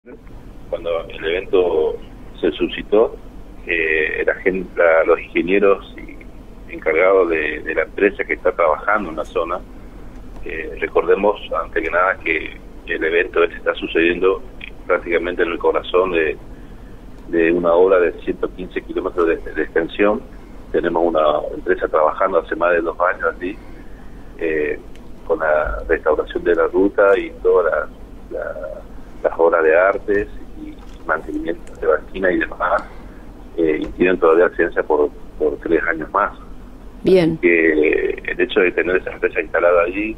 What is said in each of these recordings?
Cuando el evento se suscitó, los ingenieros encargados de la empresa que está trabajando en la zona, recordemos antes que nada que el evento está sucediendo prácticamente en el corazón de una obra de 115 kilómetros de extensión. Tenemos una empresa trabajando hace más de 2 años allí, con la restauración de la ruta y todas las obras de artes y mantenimiento de banquina y demás, y tienen todavía ciencia por 3 años más. Bien. Que el hecho de tener esa empresa instalada allí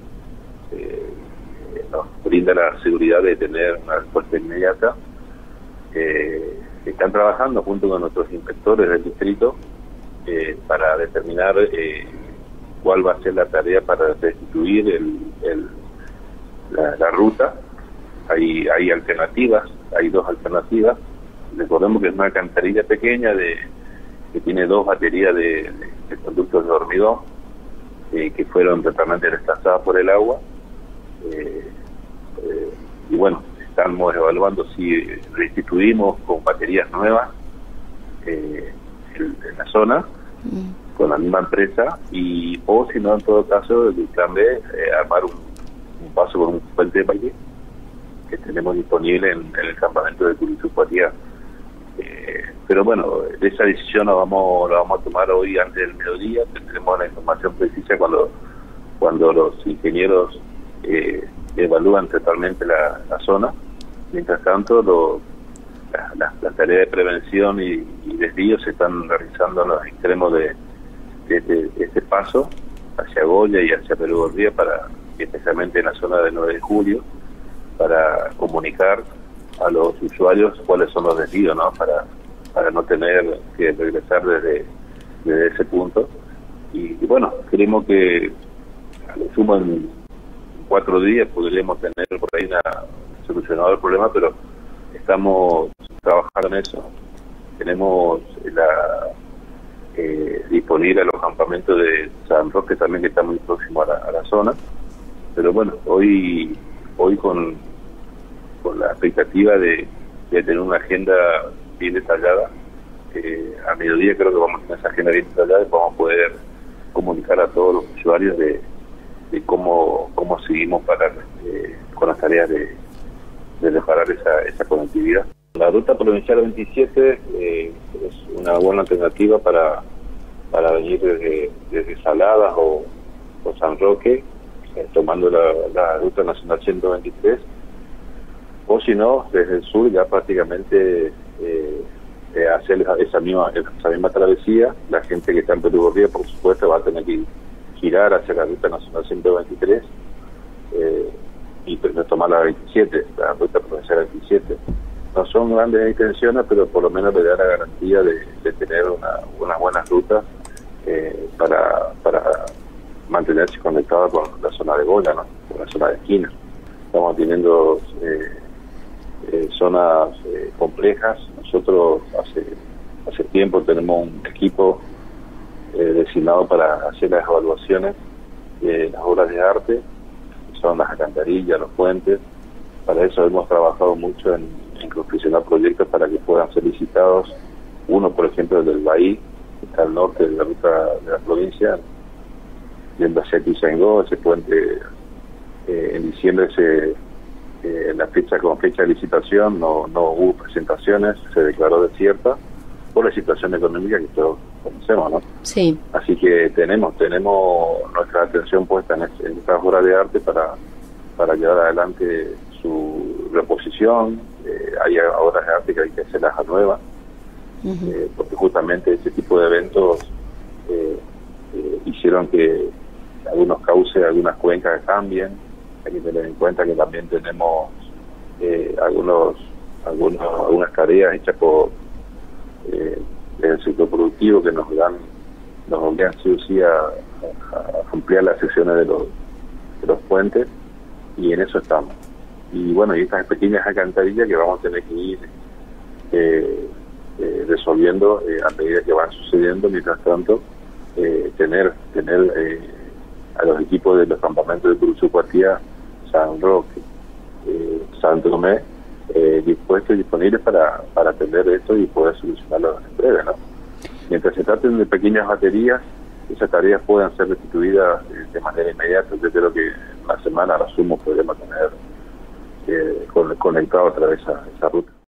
nos brinda la seguridad de tener una respuesta inmediata. Están trabajando junto con nuestros inspectores del distrito para determinar cuál va a ser la tarea para restituir la ruta. Hay alternativas, hay 2 alternativas. Recordemos que es una alcantarilla pequeña que tiene 2 baterías de conductos de hormigón que fueron totalmente desplazadas por el agua. Y bueno, estamos evaluando si restituimos con baterías nuevas en la zona, con la misma empresa, o si no, en todo caso, el plan B, armar un paso con un puente de paquete que tenemos disponible en el campamento de Curitiba. Pero bueno, esa decisión la vamos a tomar hoy antes del mediodía. Tendremos la información precisa cuando los ingenieros evalúan totalmente la zona. Mientras tanto, las tareas de prevención y desvío se están realizando en los extremos de este paso hacia Goya y hacia Perú Gordía, especialmente en la zona del 9 de julio, para comunicar a los usuarios cuáles son los desvíos, ¿no? Para no tener que regresar desde ese punto. Y bueno, creemos que a lo sumo en 4 días podríamos tener por ahí solucionado el problema, pero estamos trabajando en eso. Tenemos disponible a los campamentos de San Roque también, que está muy próximo a la zona. Pero bueno, hoy con la expectativa de tener una agenda bien detallada, a mediodía creo que vamos a tener esa agenda bien detallada y vamos a poder comunicar a todos los usuarios de cómo seguimos con las tareas de mejorar esa conectividad. La ruta provincial 27 es una buena alternativa para venir desde Saladas o San Roque, tomando la ruta nacional 123, o si no, desde el sur ya prácticamente hacer esa misma travesía. La gente que está en Perú Gordía, por supuesto, va a tener que girar hacia la ruta nacional 123 y tomar la 27, la ruta provincial 27. No son grandes extensiones, pero por lo menos le da la garantía de tener unas buenas rutas para mantenerse conectado con la zona de Goya, ¿no? Con la zona de esquina. Estamos teniendo zonas complejas. Nosotros hace tiempo tenemos un equipo designado para hacer las evaluaciones de las obras de arte, que son las alcantarillas, los puentes. Para eso hemos trabajado mucho en confeccionar proyectos para que puedan ser licitados. Uno, por ejemplo, el del Bahí, que está al norte de la ruta de la provincia, yendo hacia Quizangó. Ese puente en diciembre con fecha de licitación no hubo presentaciones, se declaró desierta por la situación económica que todos conocemos, ¿no? Sí. Así que tenemos nuestra atención puesta en estas obras de arte para llevar adelante su reposición. Hay obras de arte que hay que hacerlas a nuevas, porque justamente este tipo de eventos hicieron que algunos cauces, algunas cuencas cambien. Hay que tener en cuenta que también tenemos algunas tareas hechas por el sector productivo que nos obligan sí o sí a ampliar las secciones de los puentes, y en eso estamos. Y bueno, y estas pequeñas alcantarillas que vamos a tener que ir resolviendo a medida que van sucediendo. Mientras tanto, tener a los equipos de los campamentos de Curitiba, San Roque, Santo Tomé, dispuestos y disponibles para atender esto y poder solucionarlo en breve, ¿no? Mientras se traten de pequeñas baterías, esas tareas puedan ser restituidas de manera inmediata. Yo creo que en una semana, a lo sumo, podremos tener conectado otra vez esa ruta.